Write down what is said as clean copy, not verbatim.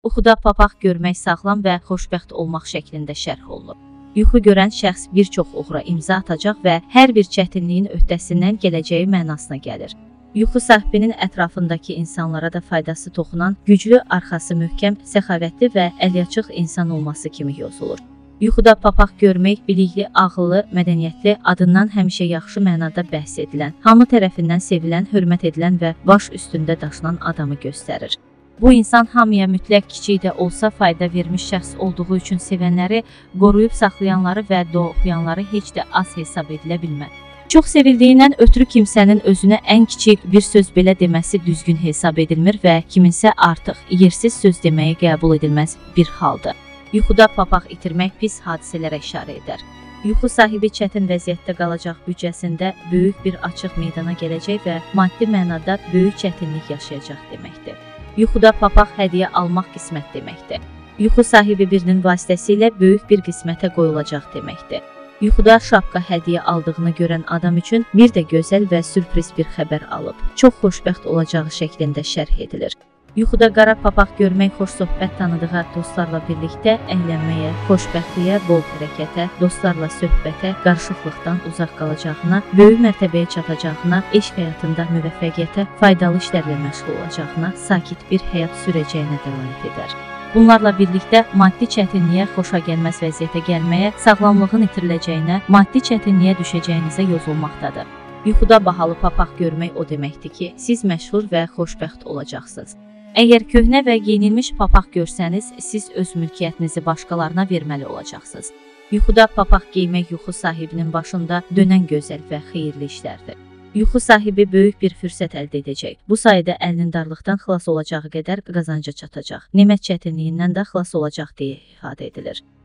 Yuxuda papaq görmək sağlam və xoşbəxt olmaq şəklində şərh olunub. Yuxu görən şəxs bir çox uğura imza atacaq və hər bir çətinliyin öhdəsindən gələcəyi mənasına gəlir. Yuxu sahibinin ətrafındakı insanlara da faydası toxunan, güclü, arxası möhkəm, səxavətli və əlyaçıq insan olması kimi yozulur. Yuxuda papaq görmək bilikli, ağıllı, mədəniyyətli, adından həmişə yaxşı mənada bəhs edilən, hamı tərəfindən sevilən, hörmət edilən və baş üstündə daşınan adamı göstərir. Bu insan hamıya mütləq kiçik də olsa fayda vermiş şəxs olduğu üçün sevənləri, qoruyub saxlayanları və dua oxuyanları heç də az hesab edilə bilməz. Çox sevildiyindən ötürü kimsənin özünə ən kiçik bir söz belə deməsi düzgün hesab edilmir və kiminsə artıq yersiz söz deməyi qəbul edilməz bir haldır. Yuxuda papaq itirmək pis hadisələrə işarə edər. Yuxu sahibi çətin vəziyyətdə qalacaq, büdcəsində böyük bir açıq meydana gələcək və maddi mənada böyük çətinlik yaşayacaq deməkdir. Yuxuda papaq hədiyyə almaq qismət deməkdir. Yuxu sahibi birinin vasitəsilə böyük bir qismətə qoyulacaq deməkdir. Yuxuda şapka hədiyyə aldığını görən adam üçün bir də gözəl və sürpriz bir xəbər alıb, çox xoşbəxt olacağı şəklində şərh edilir. Yuxuda qara papaq görmək xoş söhbət tanıdığı dostlarla birlikdə əylənməyə, xoşbəxtliyə, bol hərəkətə, dostlarla söhbətə, qarışıqlıqdan uzaq qalacağına, böyük mərtəbəyə çatacağına, eşq həyatında müvəffəqiyyətə, faydalı işlərlə məşğul olacağına, sakit bir həyat sürəcəyinə dəlalət edər. Bunlarla birlikdə maddi çətinliyə, xoşagəlməz vəziyyətə gəlməyə, sağlamlığın itiriləcəyinə, maddi çətinliyə düşəcəyinizə yozulmaqdadır. Yuxuda bahalı papaq görmək o deməkdir ki, siz məşhur və xoşbəxt olacaqsınız. Əgər köhnə və geyinilmiş papaq görsəniz, siz öz mülkiyyətinizi başqalarına verməli olacaqsınız. Yuxuda papaq geymək yuxu sahibinin başında dönən gözəl və xeyirli işlərdir. Yuxu sahibi böyük bir fürsət əldə edəcək. Bu sayədə əlinin darlıqdan xilas olacağı qədər qazanca çatacaq. Nemət çətinliyindən də xilas olacaq deyə ifadə edilir.